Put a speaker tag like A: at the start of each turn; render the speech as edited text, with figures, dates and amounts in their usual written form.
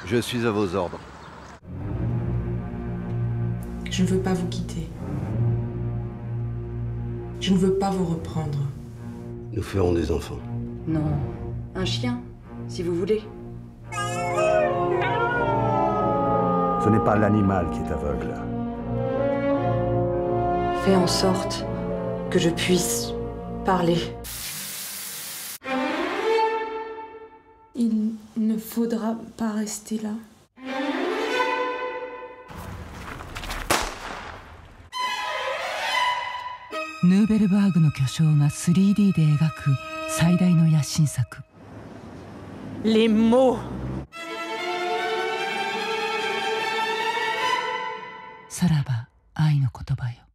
A: Je suis à vos ordres.
B: Je ne veux pas vous quitter. Je ne veux pas vous reprendre.
A: Nous ferons des enfants.
C: Non, un chien, si vous voulez.
D: Ce n'est pas l'animal qui est aveugle.
C: Fais en sorte que je puisse parler.
B: Il ne faudra pas rester là.
E: ヌーベルバーグの巨匠が 3D で描く最大の野心作。
F: Les mots.
E: さらば愛の言葉よ。